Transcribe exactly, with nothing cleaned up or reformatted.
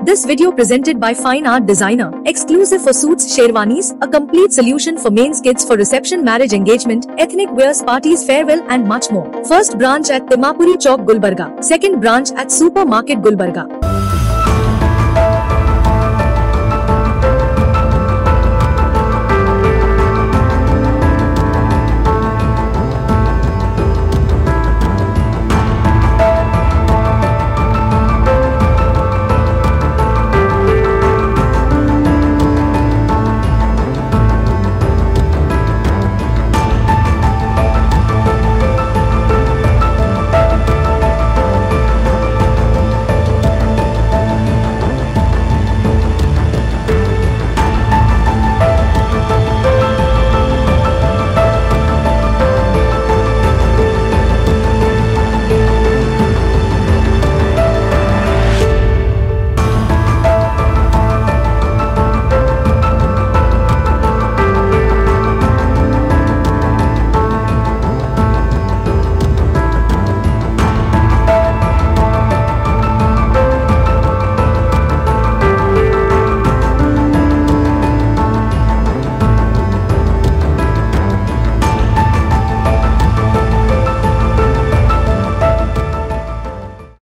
This video presented by Fine Art Designer, exclusive for suits, sherwanis, a complete solution for men's kits for reception, marriage, engagement, ethnic wears, parties, farewell and much more. First branch at Timapuri Chowk, Gulbarga. Second branch at Supermarket, Gulbarga.